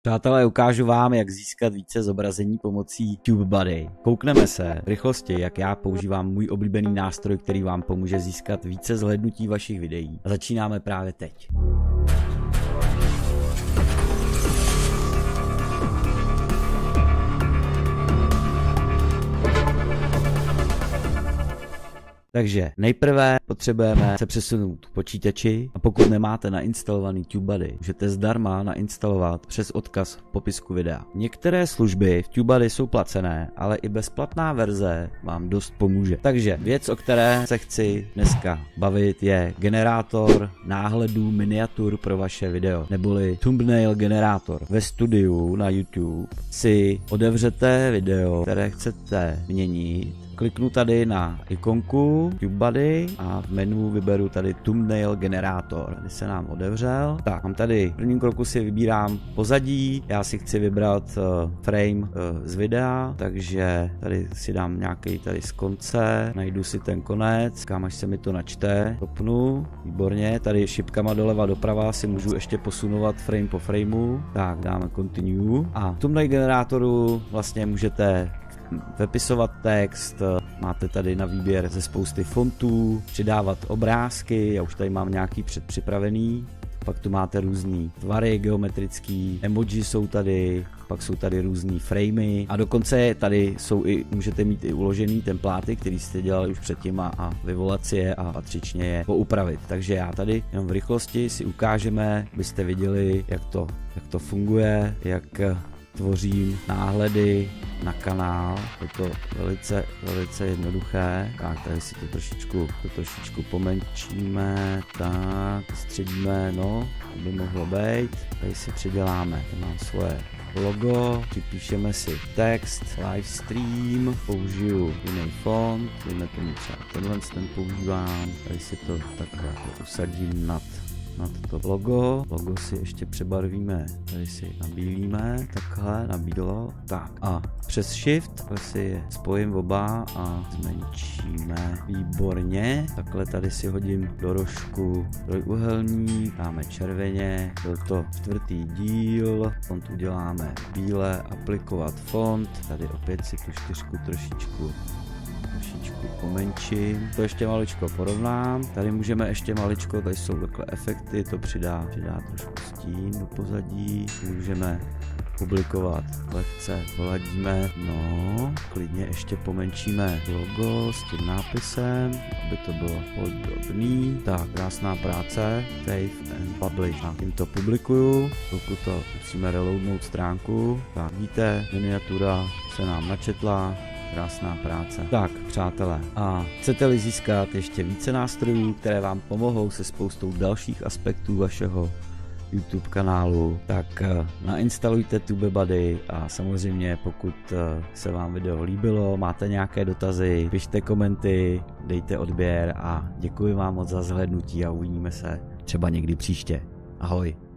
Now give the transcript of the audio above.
Přátelé, ukážu vám, jak získat více zobrazení pomocí TubeBuddy. Koukneme se v rychlosti, jak já používám můj oblíbený nástroj, který vám pomůže získat více zhlédnutí vašich videí. A začínáme právě teď. Takže nejprve potřebujeme se přesunout k počítači a pokud nemáte nainstalovaný TubeBuddy, můžete zdarma nainstalovat přes odkaz v popisku videa. Některé služby v TubeBuddy jsou placené, ale i bezplatná verze vám dost pomůže. Takže věc, o které se chci dneska bavit, je generátor náhledů miniatur pro vaše video, neboli thumbnail generátor. Ve studiu na YouTube si otevřete video, které chcete měnit. Kliknu tady na ikonku TubeBuddy a v menu vyberu tady thumbnail generátor. Tady se nám otevřel. Tak, mám tady v prvním kroku si vybírám pozadí. Já si chci vybrat frame z videa, takže tady si dám nějaký tady z konce. Najdu si ten konec, kam až se mi to načte. Topnu, výborně. Tady šipkama doleva doprava si můžu ještě posunovat frame po frameu. Tak, dáme continue. A v thumbnail generátoru vlastně můžete vypisovat text, máte tady na výběr ze spousty fontů, přidávat obrázky, já už tady mám nějaký předpřipravený, pak tu máte různý tvary geometrický, emoji jsou tady, pak jsou tady různý framey a dokonce tady jsou i, můžete mít i uložený templáty, který jste dělali už předtím a vyvolat si je a patřičně je poupravit. Takže já tady jenom v rychlosti si ukážeme, abyste viděli, jak to funguje, jak tvořím náhledy na kanál, je to velice jednoduché. Tak, tady si to trošičku pomenčíme, tak, středíme, no, aby mohlo být. Tady si přiděláme, tady mám svoje logo, připíšeme si text, livestream, použiju jiný font, dejme tomu třeba ten používám, tady si to takhle usadím nad to logo si ještě přebarvíme, tady si nabílíme, takhle nabídlo, tak a přes shift si je spojím oba a zmenšíme, výborně, takhle tady si hodím do rožku trojúhelník, dáme červeně, byl to čtvrtý díl, font uděláme bíle, aplikovat font, tady opět si tu čtyřku trošičku pomenším, to ještě maličko porovnám, tady můžeme ještě maličko, tady jsou takhle efekty, to přidá trošku stín do pozadí, můžeme publikovat, lehce poladíme, no, klidně ještě pomenšíme logo s tím nápisem, aby to bylo podobný, tak, krásná práce, save and publish, a tím to publikuju, pokud to musíme reloadnout stránku, tak vidíte, miniatura se nám načetla, krásná práce. Tak, přátelé, a chcete-li získat ještě více nástrojů, které vám pomohou se spoustou dalších aspektů vašeho YouTube kanálu, tak nainstalujte TubeBuddy a samozřejmě pokud se vám video líbilo, máte nějaké dotazy, pište komenty, dejte odběr a děkuji vám moc za zhlédnutí a uvidíme se třeba někdy příště. Ahoj.